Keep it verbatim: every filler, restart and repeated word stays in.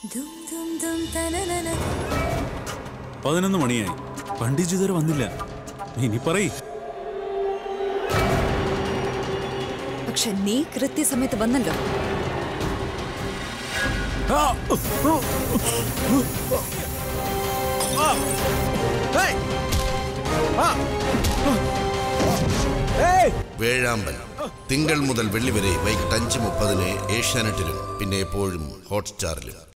പതിനൊന്ന് മണിയായി, പണ്ഡിറ്റ് ഇതുവരെ വന്നില്ല. ഇനി പറയ്. പക്ഷെ നീ കൃത്യസമയത്ത് വന്നല്ലോ. വേഴാമ്പൽ തിങ്കൾ മുതൽ വെള്ളി വരെ വൈകിട്ട് അഞ്ച് മുപ്പതിന് ഏഷ്യാനെറ്റിലും പിന്നെ എപ്പോഴും ഹോട്ട്സ്റ്റാറിലും.